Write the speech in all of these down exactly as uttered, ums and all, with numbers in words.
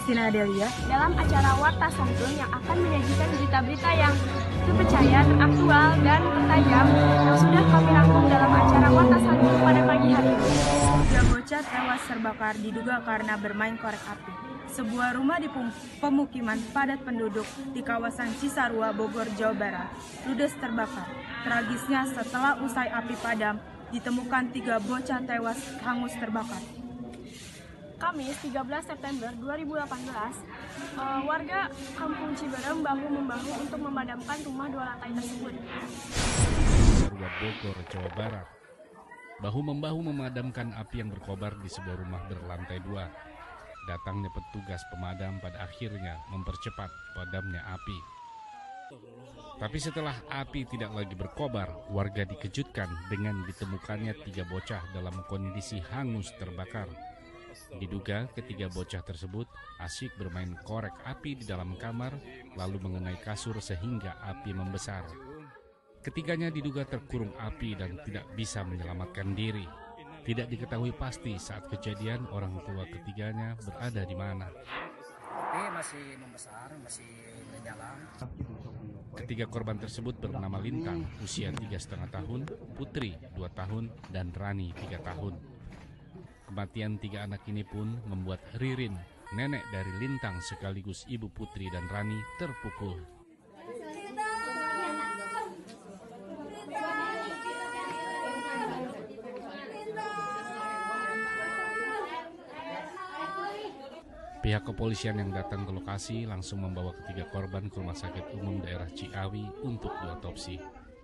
Christina Adelia, dalam acara Warta Santun yang akan menyajikan berita-berita yang terpercaya, teraktual, dan tertajam yang sudah kami rangkum dalam acara Warta Santun pada pagi hari ini. tiga bocah tewas terbakar diduga karena bermain korek api. Sebuah rumah di pemukiman padat penduduk di kawasan Cisarua, Bogor, Jawa Barat, ludes terbakar. Tragisnya setelah usai api padam, ditemukan tiga bocah tewas hangus terbakar. Kamis tiga belas September dua ribu delapan belas, uh, warga Kampung Ciberem bahu-membahu untuk memadamkan rumah dua lantai tersebut. Cisarua, Bogor, Jawa Barat, bahu-membahu memadamkan api yang berkobar di sebuah rumah berlantai dua. Datangnya petugas pemadam pada akhirnya mempercepat padamnya api. Tapi setelah api tidak lagi berkobar, warga dikejutkan dengan ditemukannya tiga bocah dalam kondisi hangus terbakar. Diduga ketiga bocah tersebut asyik bermain korek api di dalam kamar, lalu mengenai kasur sehingga api membesar. Ketiganya diduga terkurung api dan tidak bisa menyelamatkan diri. Tidak diketahui pasti saat kejadian orang tua ketiganya berada di mana. Api masih membesar, masih menyala. Ketiga korban tersebut bernama Lintang, usia tiga setengah tahun, Putri dua tahun, dan Rani tiga tahun. Kematian tiga anak ini pun membuat Ririn, nenek dari Lintang sekaligus ibu Putri dan Rani, terpukul. Pihak kepolisian yang datang ke lokasi langsung membawa ketiga korban ke Rumah Sakit Umum Daerah Ciawi untuk diotopsi.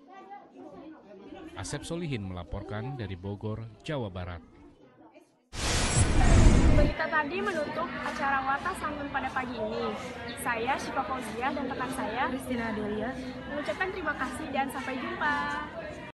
Asep Solihin melaporkan dari Bogor, Jawa Barat. Berita tadi menutup acara Warta Santun pada pagi ini. Saya Syifa Fauzia dan rekan saya Christina Adelia, mengucapkan terima kasih dan sampai jumpa.